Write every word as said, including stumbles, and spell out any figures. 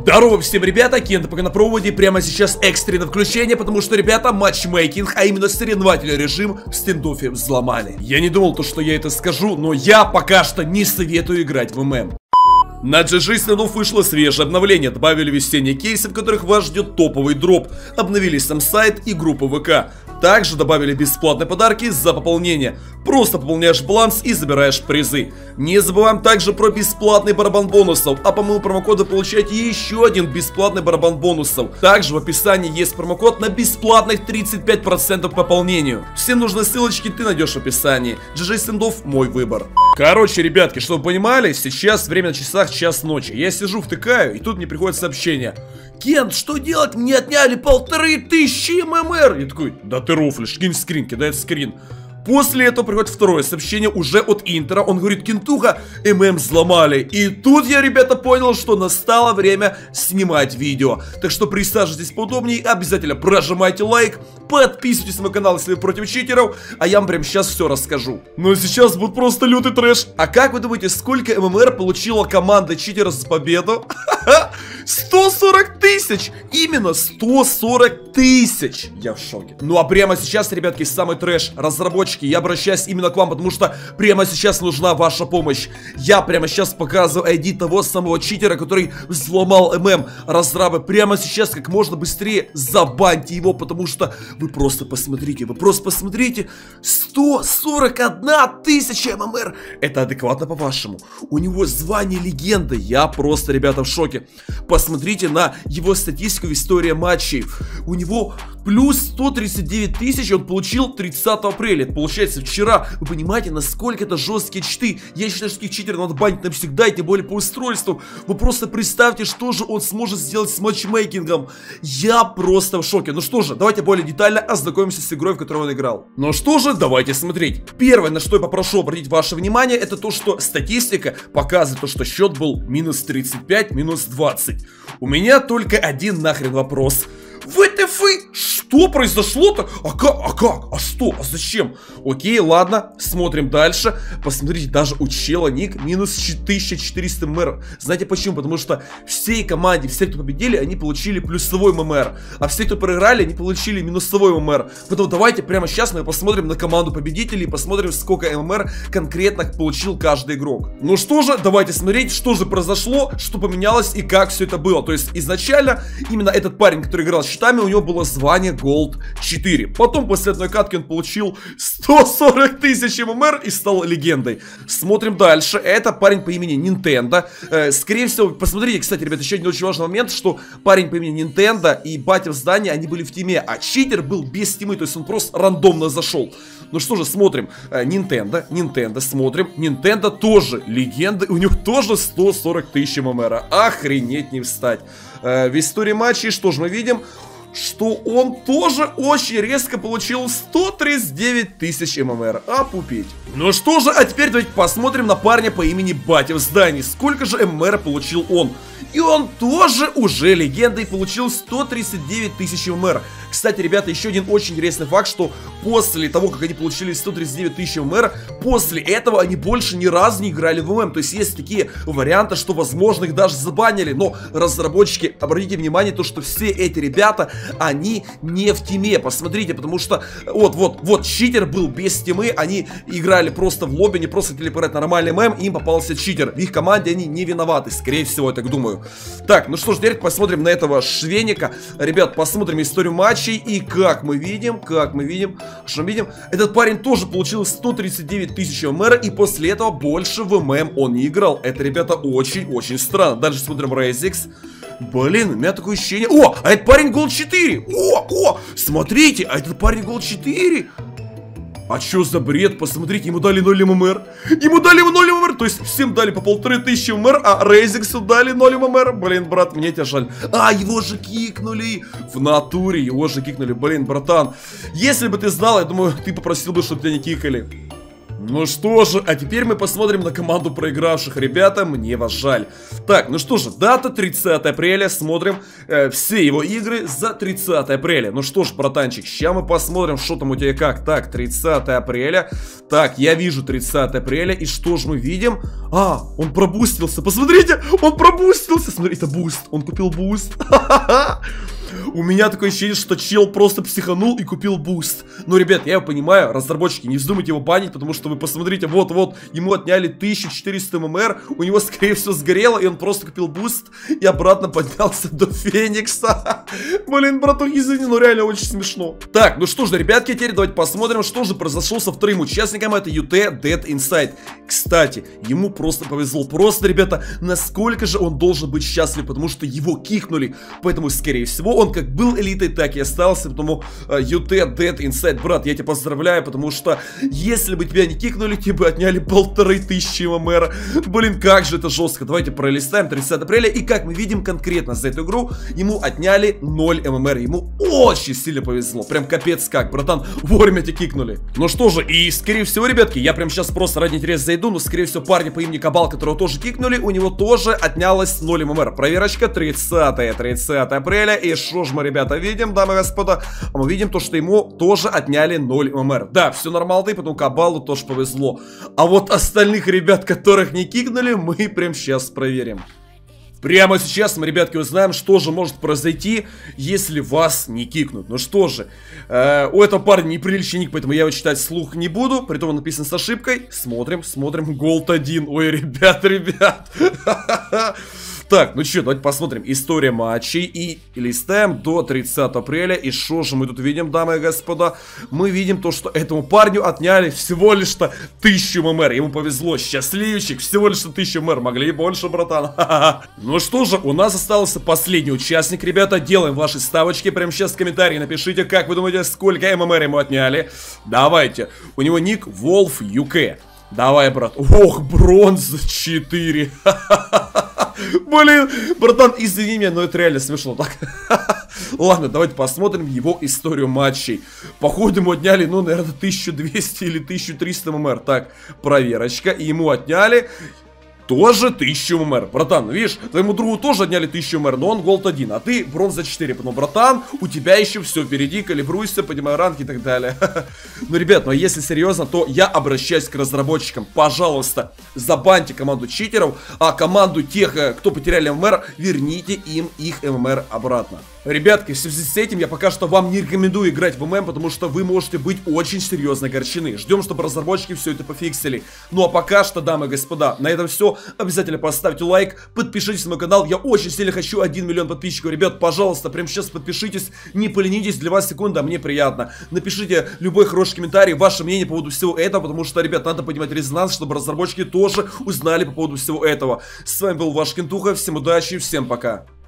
Здорово всем, ребята, Кента пока на проводе. Прямо сейчас экстренное включение, потому что, ребята, матчмейкинг, а именно соревновательный режим в стендофе взломали. Я не думал, то, что я это скажу, но я пока что не советую играть в ММ. На джи джи Standoff вышло свежее обновление, добавили весенние кейсы, в которых вас ждет топовый дроп, обновили сам сайт и группу ВК. Также добавили бесплатные подарки за пополнение. Просто пополняешь баланс и забираешь призы. Не забываем также про бесплатный барабан бонусов, а по моему промокоду получаете еще один бесплатный барабан бонусов. Также в описании есть промокод на бесплатных тридцать пять процентов по пополнению. Все нужные ссылочки ты найдешь в описании. джи джи Standoff — мой выбор. Короче, ребятки, чтобы вы понимали, сейчас время на часах час ночи. Я сижу, втыкаю, и тут мне приходит сообщение: Кент, что делать? Мне отняли полторы тысячи ММР. Я такой: да ты рофлишь, кинь скрин, кидает скрин. После этого приходит второе сообщение уже от Интера. Он говорит: Кентуха, ММ взломали. И тут я, ребята, понял, что настало время снимать видео. Так что присаживайтесь поудобнее, обязательно прожимайте лайк, подписывайтесь на мой канал, если вы против читеров, а я вам прямо сейчас все расскажу. Но сейчас будет просто лютый трэш. А как вы думаете, сколько ММР получила команда читера за победу? сто сорок тысяч! Именно сто сорок тысяч! Я в шоке. Ну а прямо сейчас, ребятки, самый трэш. Разработчики, я обращаюсь именно к вам, потому что прямо сейчас нужна ваша помощь. Я прямо сейчас показываю ай ди того самого читера, который взломал ММ. Разрабы, прямо сейчас как можно быстрее забаньте его, потому что вы просто посмотрите, вы просто посмотрите. сто сорок одна тысяча ММР! Это адекватно, по-вашему? У него звание легенды. Я просто, ребята, в шоке. Посмотрите на его статистику в истории матчей. У него плюс сто тридцать девять тысяч он получил тридцатого апреля. Это получается вчера. Вы понимаете, насколько это жесткие читы? Я считаю, что таких читеров надо банить навсегда, и тем более по устройству. Вы просто представьте, что же он сможет сделать с матчмейкингом. Я просто в шоке. Ну что же, давайте более детально ознакомимся с игрой, в которой он играл. Ну что же, давайте смотреть. Первое, на что я попрошу обратить ваше внимание, это то, что статистика показывает то, что счет был минус тридцать пять, минус двадцать. У меня только один нахрен вопрос. вэ тэ эф, что произошло-то? А как? А как? А что? А зачем? Окей, ладно, смотрим дальше. Посмотрите, даже у чела ник минус тысяча четыреста ММР. Знаете почему? Потому что всей команде, все, кто победили, они получили плюсовой ММР. А все, кто проиграли, они получили минусовой ММР. Поэтому давайте прямо сейчас мы посмотрим на команду победителей и посмотрим, сколько ММР конкретно получил каждый игрок. Ну что же, давайте смотреть, что же произошло, что поменялось и как все это было. То есть изначально именно этот парень, который играл с щитами, у него было звание голд четыре. Потом после одной катки он получил сто сорок тысяч ММР и стал легендой. Смотрим дальше. Это парень по имени Nintendo. э, Скорее всего, посмотрите, кстати, ребят, еще один очень важный момент, что парень по имени Nintendo и батя в здании, они были в тиме, а читер был без тимы, то есть он просто рандомно зашел. Ну что же, смотрим. э, Nintendo, Nintendo, смотрим. Nintendo тоже легенда, у него тоже сто сорок тысяч ММР. Охренеть не встать. э, В истории матчей, что же мы видим? Что он тоже очень резко получил сто тридцать девять тысяч ММР. Опупить. Ну что же, а теперь давайте посмотрим на парня по имени Батя в здании. Сколько же ММР получил он? И он тоже уже легенда и получил сто тридцать девять тысяч ММР. Кстати, ребята, еще один очень интересный факт, что после того, как они получили сто тридцать девять тысяч ММР, после этого они больше ни разу не играли в ММ. То есть есть такие варианты, что, возможно, их даже забанили. Но разработчики, обратите внимание, то, что все эти ребята, они не в тиме. Посмотрите, потому что вот, вот, вот, читер был без тимы, они играли просто в лобби, не просто хотели поиграть нормальный ММ, им попался читер. В их команде они не виноваты, скорее всего, я так думаю. Так, ну что ж, теперь посмотрим на этого швеника. Ребят, посмотрим историю матчей. И как мы видим, как мы видим, что мы видим, этот парень тоже получил сто тридцать девять тысяч ММР, и после этого больше в ММ он не играл. Это, ребята, очень-очень странно. Дальше смотрим Рейзикс. Блин, у меня такое ощущение. О, а этот парень голд четыре. О, о, смотрите, а этот парень голд четыре. А что за бред? Посмотрите, ему дали ноль ММР. Ему дали ноль ММР. То есть всем дали по полторы тысячи ММР, а Рейзиксу дали ноль ММР. Блин, брат, мне тебя жаль. А, его же кикнули. В натуре его же кикнули. Блин, братан, если бы ты знал, я думаю, ты попросил бы, чтобы тебя не кикали. Ну что же, а теперь мы посмотрим на команду проигравших. Ребята, мне вас жаль. Так, ну что же, дата тридцатое апреля. Смотрим э, все его игры за тридцатое апреля. Ну что ж, братанчик, сейчас мы посмотрим, что там у тебя как. Так, тридцатое апреля. Так, я вижу тридцатое апреля. И что же мы видим? А, он пробустился. Посмотрите, он пробустился. Смотри, это буст. Он купил буст. Ха-ха-ха. У меня такое ощущение, что чел просто психанул и купил буст. Но, ребят, я его понимаю, разработчики, не вздумайте его банить, потому что вы посмотрите, вот-вот, ему отняли тысячу четыреста ММР, у него, скорее всего, сгорело, и он просто купил буст и обратно поднялся до Феникса. Блин, братух, извини, но реально очень смешно. Так, ну что ж, ребятки, теперь давайте посмотрим, что же произошло со вторым участником, это ю ти Dead Inside. Кстати, ему просто повезло, просто, ребята, насколько же он должен быть счастлив, потому что его кикнули, поэтому, скорее всего, он как был элитой, так и остался. Потому uh, ю ти Dead Inside, брат, я тебя поздравляю, потому что если бы тебя не кикнули, тебе бы отняли полторы тысячи ММР. Блин, как же это жестко. Давайте пролистаем тридцатое апреля. И как мы видим конкретно за эту игру, ему отняли ноль ММР. Ему очень сильно повезло. Прям капец как, братан, вовремя тебя кикнули. Ну что же, и скорее всего, ребятки, я прям сейчас просто ради интереса зайду, но скорее всего парня по имени Кабал, которого тоже кикнули, у него тоже отнялось ноль ММР. Проверочка тридцатое апреля. И что же мы, ребята, видим, дамы и господа? А мы видим то, что ему тоже отняли ноль ММР. Да, все нормально, и потом Кабалу тоже повезло. А вот остальных ребят, которых не кикнули, мы прям сейчас проверим. Прямо сейчас мы, ребятки, узнаем, что же может произойти, если вас не кикнут. Ну что же, э, у этого парня неприличный ник, поэтому я его читать вслух не буду. Притом он написан с ошибкой. Смотрим, смотрим, голд один. Ой, ребят, ребят. Так, ну что, давайте посмотрим история матчей и листаем до тридцатого апреля. И что же мы тут видим, дамы и господа? Мы видим то, что этому парню отняли всего лишь-то тысячу ММР. Ему повезло, счастливчик, всего лишь-то тысячу ММР. Могли и больше, братан. Ну что же, у нас остался последний участник, ребята. Делаем ваши ставочки. Прямо сейчас в комментарии напишите, как вы думаете, сколько ММР ему отняли. Давайте. У него ник Wolf ю кей. Давай, брат. Ох, бронза четыре. Блин, братан, извини меня, но это реально смешно, так? Ладно, давайте посмотрим его историю матчей. Походу ему отняли, ну, наверное, тысячу двести или тысячу триста ММР. Так, проверочка, и ему отняли тоже тысячу ММР. Братан, видишь, твоему другу тоже отняли тысячу ММР, но он голд один, а ты бронза четыре. Потому, братан, у тебя еще все впереди, калибруйся, поднимай ранг и так далее. Ну, ребят, ну а если серьезно, то я обращаюсь к разработчикам. Пожалуйста, забаньте команду читеров, а команду тех, кто потеряли ММР, верните им их ММР обратно. Ребятки, в связи с этим я пока что вам не рекомендую играть в ММ, потому что вы можете быть очень серьезно огорчены. Ждем, чтобы разработчики все это пофиксили. Ну а пока что, дамы и господа, на этом все. Обязательно поставьте лайк, подпишитесь на мой канал. Я очень сильно хочу один миллион подписчиков. Ребят, пожалуйста, прямо сейчас подпишитесь. Не поленитесь, для вас секунда, мне приятно. Напишите любой хороший комментарий, ваше мнение по поводу всего этого, потому что, ребят, надо поднимать резонанс, чтобы разработчики тоже узнали по поводу всего этого. С вами был ваш Кентуха, всем удачи, всем пока.